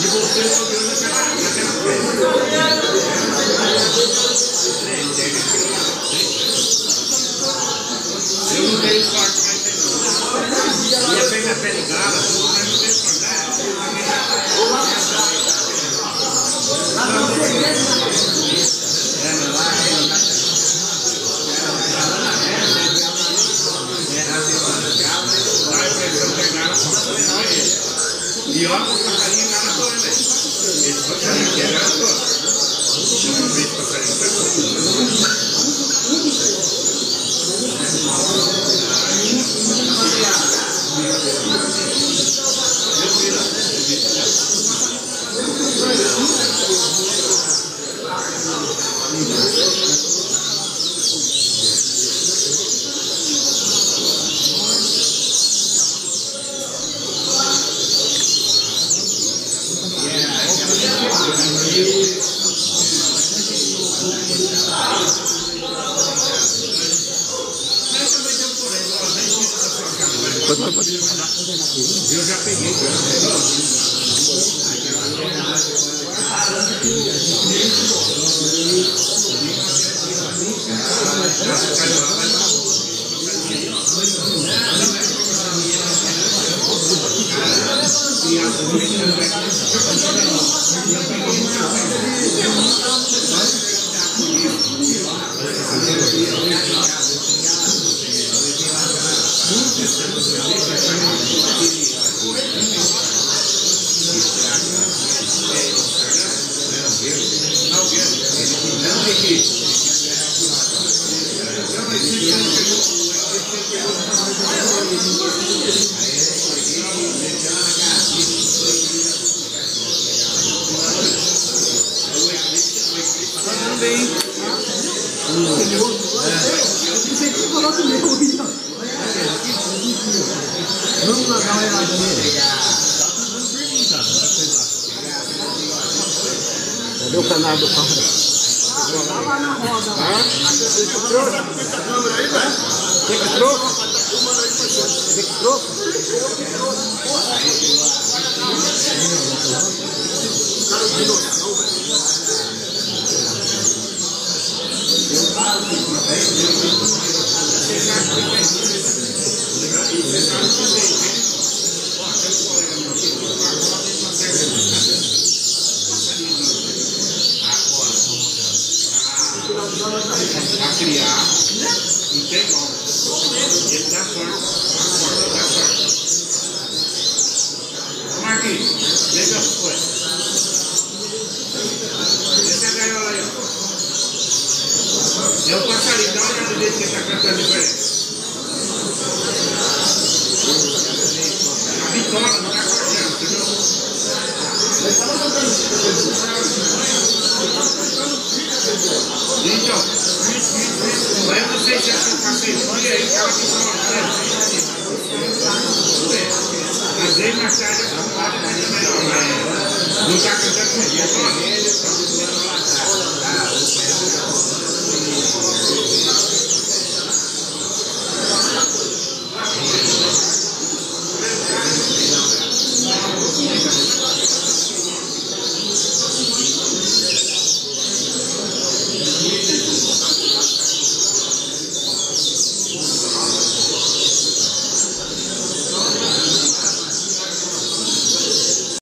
Eu já peguei. Cadê o canal do carro? Tá lá na roda. Tem que trocar essa câmera aí, velho. Tem que trocar? Tem que trocar? Cara, não não, velho. A criar, não tem como. Ele dá sorte. Marquinhos, liga as coisas. Deixa a gaiola aí, ó. É um passarinho, dá uma olhada dele que está cantando diferente. A bitola não está cortando, entendeu? Então, eu não sei se é um passeio aí, o cara que às vezes mais tarde essa parte vai ser melhor, mas não está cantando com ele.